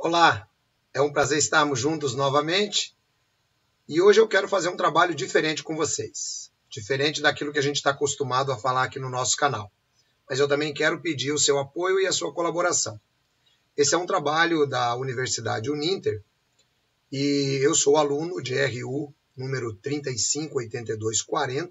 Olá, é um prazer estarmos juntos novamente e hoje eu quero fazer um trabalho diferente com vocês, diferente daquilo que a gente está acostumado a falar aqui no nosso canal. Mas eu também quero pedir o seu apoio e a sua colaboração. Esse é um trabalho da Universidade Uninter e eu sou aluno de RU número 358240,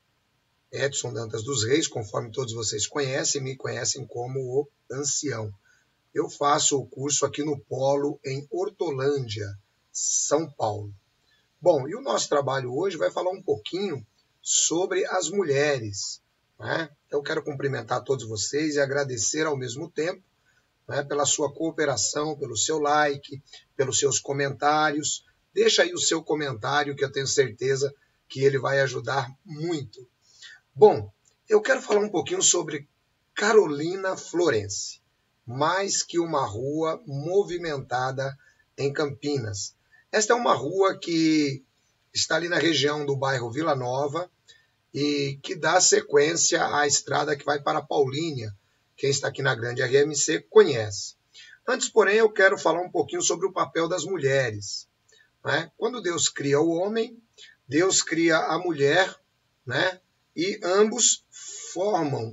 Edson Dantas dos Reis, conforme todos vocês conhecem, me conhecem como o Ancião. Eu faço o curso aqui no Polo, em Hortolândia, São Paulo. Bom, e o nosso trabalho hoje vai falar um pouquinho sobre as mulheres, né? Eu quero cumprimentar todos vocês e agradecer ao mesmo tempo, né, pela sua cooperação, pelo seu like, pelos seus comentários. Deixa aí o seu comentário que eu tenho certeza que ele vai ajudar muito. Bom, eu quero falar um pouquinho sobre Carolina Florence. Mais que uma rua movimentada em Campinas. Esta é uma rua que está ali na região do bairro Vila Nova e que dá sequência à estrada que vai para Paulínia. Quem está aqui na Grande RMC conhece. Antes, porém, eu quero falar um pouquinho sobre o papel das mulheres, né? Quando Deus cria o homem, Deus cria a mulher, né? E ambos formam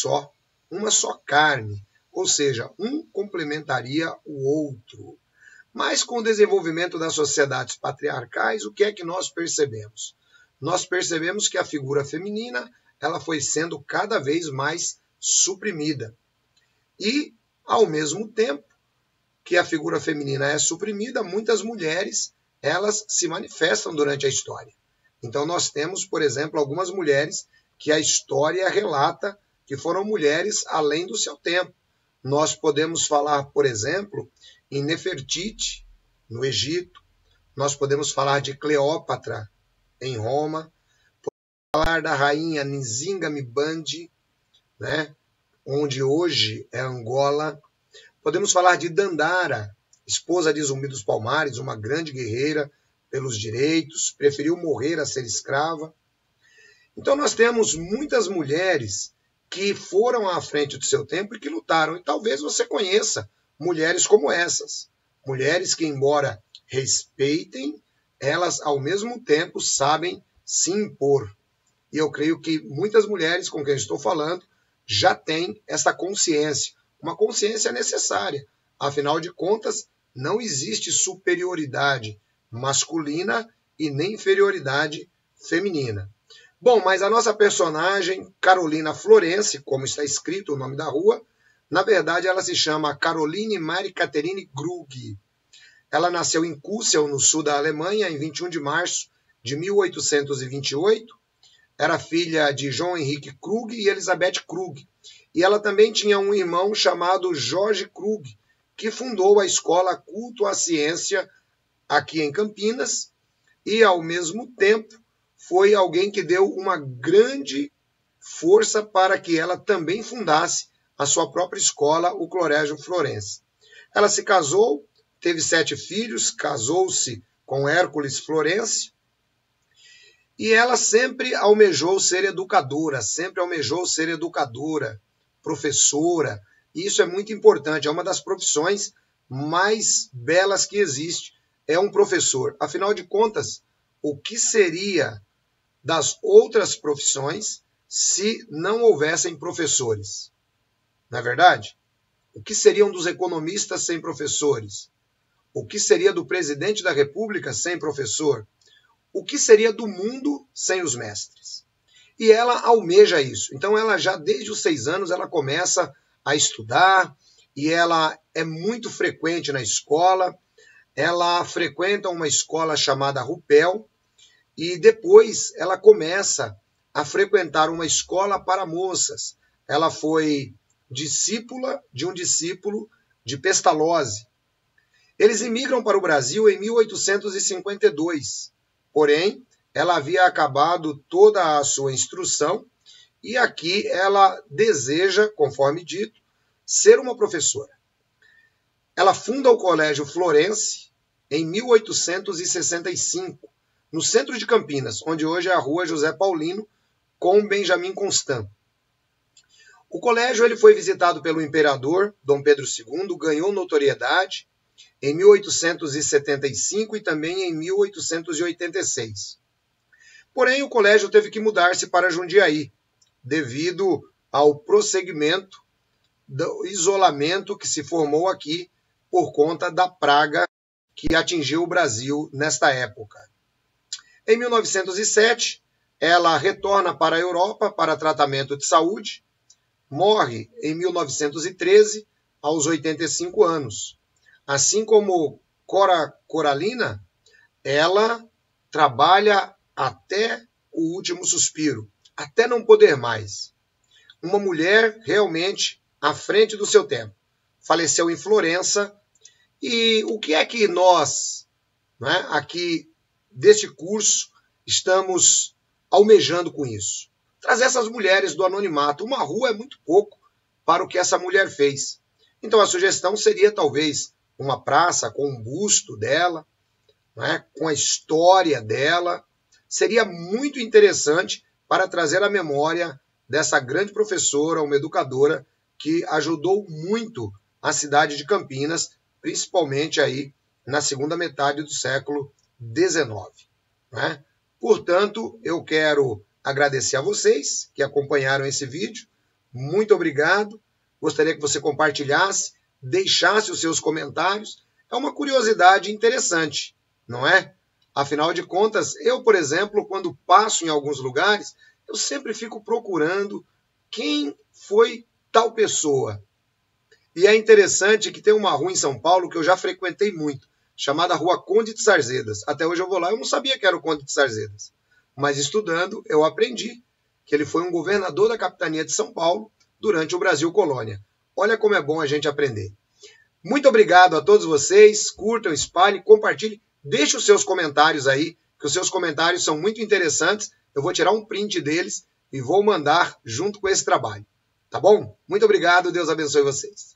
uma só carne. Ou seja, um complementaria o outro. Mas com o desenvolvimento das sociedades patriarcais, o que é que nós percebemos? Nós percebemos que a figura feminina ela foi sendo cada vez mais suprimida. E, ao mesmo tempo que a figura feminina é suprimida, muitas mulheres elas se manifestam durante a história. Então nós temos, por exemplo, algumas mulheres que a história relata que foram mulheres além do seu tempo. Nós podemos falar, por exemplo, em Nefertiti, no Egito. Nós podemos falar de Cleópatra, em Roma. Podemos falar da rainha Nzinga Mbandi, né, onde hoje é Angola. Podemos falar de Dandara, esposa de Zumbi dos Palmares, uma grande guerreira pelos direitos, preferiu morrer a ser escrava. Então nós temos muitas mulheres que foram à frente do seu tempo e que lutaram. E talvez você conheça mulheres como essas. Mulheres que, embora respeitem, elas, ao mesmo tempo, sabem se impor. E eu creio que muitas mulheres com quem estou falando já têm essa consciência. Uma consciência necessária. Afinal de contas, não existe superioridade masculina e nem inferioridade feminina. Bom, mas a nossa personagem, Carolina Florence, como está escrito o nome da rua, na verdade ela se chama Caroline Marie Catherine Krug. Ela nasceu em Kussel, no sul da Alemanha, em 21 de março de 1828. Era filha de João Henrique Krug e Elizabeth Krug. E ela também tinha um irmão chamado Jorge Krug, que fundou a Escola Culto à Ciência aqui em Campinas e, ao mesmo tempo, foi alguém que deu uma grande força para que ela também fundasse a sua própria escola, o Colégio Florence. Ela se casou, teve 7 filhos, casou-se com Hércules Florence, e ela sempre almejou ser educadora, professora, e isso é muito importante, é uma das profissões mais belas que existe, é um professor. Afinal de contas, o que seria das outras profissões se não houvessem professores? Não é verdade? O que seriam dos economistas sem professores? O que seria do presidente da República sem professor? O que seria do mundo sem os mestres? E ela almeja isso. Então ela já desde os 6 anos ela começa a estudar e ela é muito frequente na escola. Ela frequenta uma escola chamada Rupel, e depois ela começa a frequentar uma escola para moças. Ela foi discípula de um discípulo de Pestalozzi. Eles imigram para o Brasil em 1852. Porém, ela havia acabado toda a sua instrução e aqui ela deseja, conforme dito, ser uma professora. Ela funda o Colégio Florence em 1865. No centro de Campinas, onde hoje é a Rua José Paulino, com Benjamin Constant. O colégio ele foi visitado pelo imperador Dom Pedro II, ganhou notoriedade, em 1875 e também em 1886. Porém, o colégio teve que mudar-se para Jundiaí, devido ao prosseguimento do isolamento que se formou aqui por conta da praga que atingiu o Brasil nesta época. Em 1907, ela retorna para a Europa para tratamento de saúde, morre em 1913, aos 85 anos. Assim como Cora Coralina, ela trabalha até o último suspiro, até não poder mais. Uma mulher realmente à frente do seu tempo. Faleceu em Florença. E o que é que nós, né, aqui deste curso, estamos almejando com isso? Trazer essas mulheres do anonimato. Uma rua é muito pouco para o que essa mulher fez. Então a sugestão seria talvez uma praça com um busto dela, né, com a história dela. Seria muito interessante para trazer a memória dessa grande professora, uma educadora que ajudou muito a cidade de Campinas, principalmente aí na segunda metade do século XIX. Né? Portanto, eu quero agradecer a vocês que acompanharam esse vídeo. Muito obrigado. Gostaria que você compartilhasse, deixasse os seus comentários. É uma curiosidade interessante, não é? Afinal de contas, eu, por exemplo, quando passo em alguns lugares, eu sempre fico procurando quem foi tal pessoa. E é interessante que tem uma rua em São Paulo que eu já frequentei muito, chamada Rua Conde de Sarzedas. Até hoje eu vou lá, eu não sabia que era o Conde de Sarzedas. Mas estudando, eu aprendi que ele foi um governador da capitania de São Paulo durante o Brasil Colônia. Olha como é bom a gente aprender. Muito obrigado a todos vocês. Curtam, espalhem, compartilhem. Deixe os seus comentários aí, que os seus comentários são muito interessantes. Eu vou tirar um print deles e vou mandar junto com esse trabalho. Tá bom? Muito obrigado. Deus abençoe vocês.